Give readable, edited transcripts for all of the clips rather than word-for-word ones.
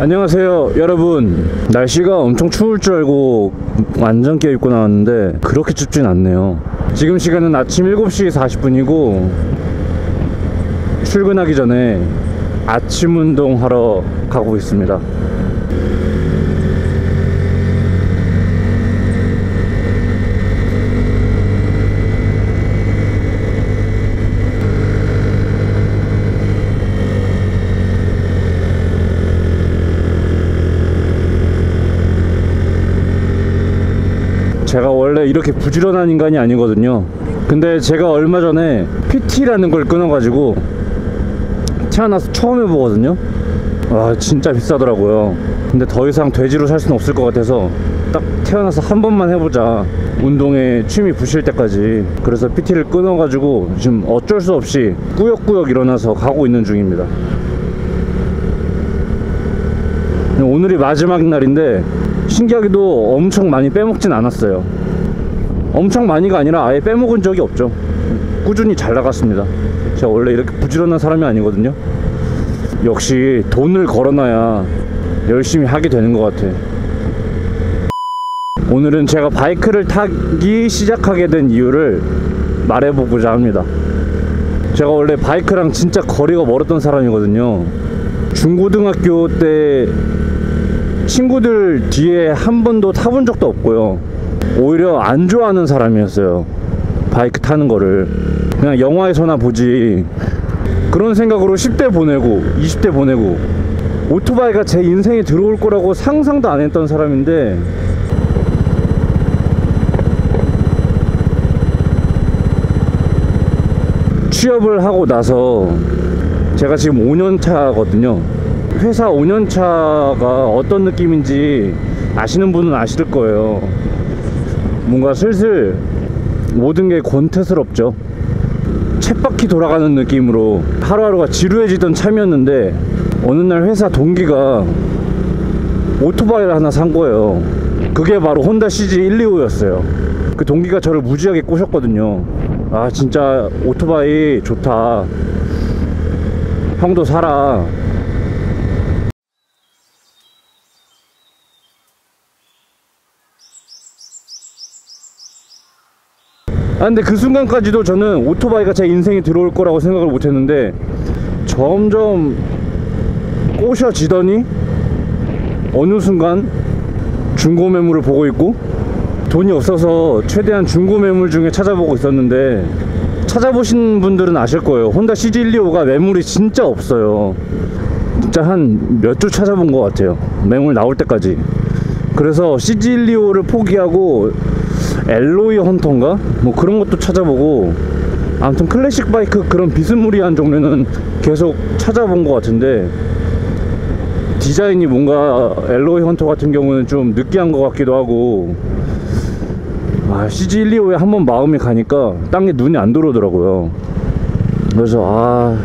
안녕하세요 여러분. 날씨가 엄청 추울 줄 알고 완전 껴입고 나왔는데 그렇게 춥진 않네요. 지금 시간은 아침 7시 40분이고 출근하기 전에 아침 운동 하러 가고 있습니다. 제가 원래 이렇게 부지런한 인간이 아니거든요. 근데 제가 얼마 전에 PT라는 걸 끊어가지고 태어나서 처음 해보거든요. 와 진짜 비싸더라고요. 근데 더 이상 돼지로 살 수는 없을 것 같아서 딱 태어나서 한 번만 해보자, 운동에 취미 부실 때까지. 그래서 PT를 끊어가지고 지금 어쩔 수 없이 꾸역꾸역 일어나서 가고 있는 중입니다. 오늘이 마지막 날인데 신기하게도 엄청 많이 빼먹진 않았어요. 엄청 많이가 아니라 아예 빼먹은 적이 없죠. 꾸준히 잘 나갔습니다. 제가 원래 이렇게 부지런한 사람이 아니거든요. 역시 돈을 걸어놔야 열심히 하게 되는 것 같아. 오늘은 제가 바이크를 타기 시작하게 된 이유를 말해보고자 합니다. 제가 원래 바이크랑 진짜 거리가 멀었던 사람이거든요. 중고등학교 때 친구들 뒤에 한 번도 타본 적도 없고요. 오히려 안 좋아하는 사람이었어요. 바이크 타는 거를 그냥 영화에서나 보지, 그런 생각으로 10대 보내고 20대 보내고 오토바이가 제 인생에 들어올 거라고 상상도 안 했던 사람인데 취업을 하고 나서 제가 지금 5년 차거든요. 회사 5년 차가 어떤 느낌인지 아시는 분은 아실 거예요. 뭔가 슬슬 모든 게 권태스럽죠. 쳇바퀴 돌아가는 느낌으로 하루하루가 지루해지던 참이었는데 어느 날 회사 동기가 오토바이를 하나 산 거예요. 그게 바로 혼다 CG125였어요 그 동기가 저를 무지하게 꼬셨거든요. 아 진짜 오토바이 좋다, 형도 사라. 근데 그 순간까지도 저는 오토바이가 제 인생에 들어올 거라고 생각을 못 했는데 점점 꼬셔지더니 어느 순간 중고 매물을 보고 있고, 돈이 없어서 최대한 중고 매물 중에 찾아보고 있었는데, 찾아보신 분들은 아실 거예요. 혼다 CG125가 매물이 진짜 없어요. 진짜 한 몇 주 찾아본 것 같아요, 매물 나올 때까지. 그래서 CG125를 포기하고 엘로이 헌터인가? 뭐 그런 것도 찾아보고, 아무튼 클래식 바이크 그런 비스무리한 종류는 계속 찾아본 것 같은데, 디자인이 뭔가 엘로이 헌터 같은 경우는 좀 느끼한 것 같기도 하고, CG125에 한번 마음이 가니까 딴 게 눈이 안 들어오더라고요. 그래서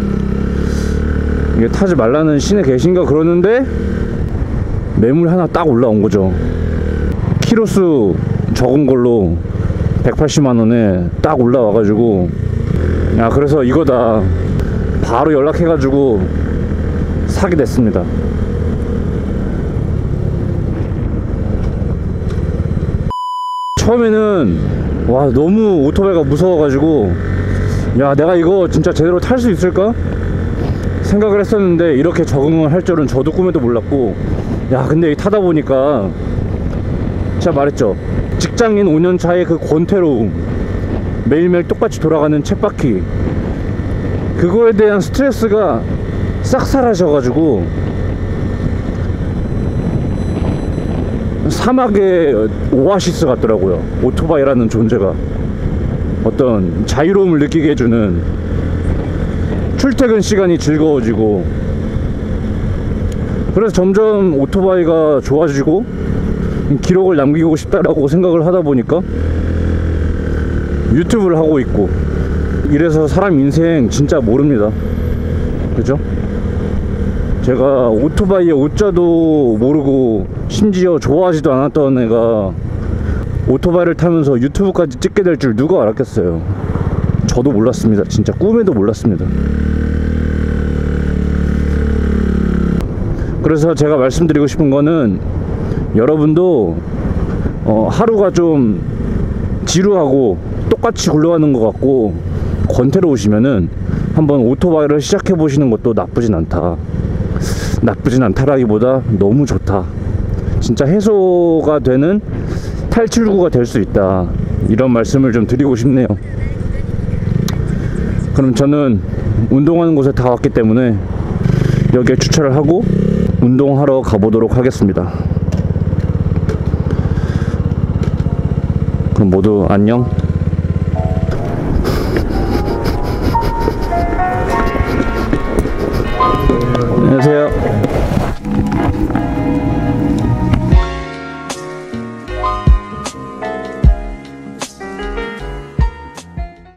이게 타지 말라는 신에 계신가 그러는데 매물 하나 딱 올라온 거죠. 키로수 적은 걸로 180만원에 딱 올라와가지고, 그래서 이거다, 바로 연락해가지고 사게 됐습니다. 처음에는 너무 오토바이가 무서워가지고 내가 이거 진짜 제대로 탈 수 있을까 생각을 했었는데, 이렇게 적응을 할 줄은 저도 꿈에도 몰랐고, 근데 타다 보니까 제가 말했죠, 직장인 5년 차의 그 권태로움, 매일매일 똑같이 돌아가는 쳇바퀴, 그거에 대한 스트레스가 싹 사라져가지고 사막의 오아시스 같더라고요, 오토바이라는 존재가. 어떤 자유로움을 느끼게 해주는, 출퇴근 시간이 즐거워지고, 그래서 점점 오토바이가 좋아지고 기록을 남기고 싶다라고 생각을 하다 보니까 유튜브를 하고 있고, 이래서 사람 인생 진짜 모릅니다. 그죠? 제가 오토바이의 오자도 모르고 심지어 좋아하지도 않았던 애가 오토바이를 타면서 유튜브까지 찍게 될 줄 누가 알았겠어요. 저도 몰랐습니다. 진짜 꿈에도 몰랐습니다. 그래서 제가 말씀드리고 싶은 거는 여러분도 하루가 좀 지루하고 똑같이 굴러가는 것 같고 권태로우시면은 한번 오토바이를 시작해 보시는 것도 나쁘진 않다라기보다 너무 좋다. 진짜 해소가 되는 탈출구가 될 수 있다, 이런 말씀을 좀 드리고 싶네요. 그럼 저는 운동하는 곳에 다 왔기 때문에 여기에 주차를 하고 운동하러 가보도록 하겠습니다. 그럼 모두 안녕.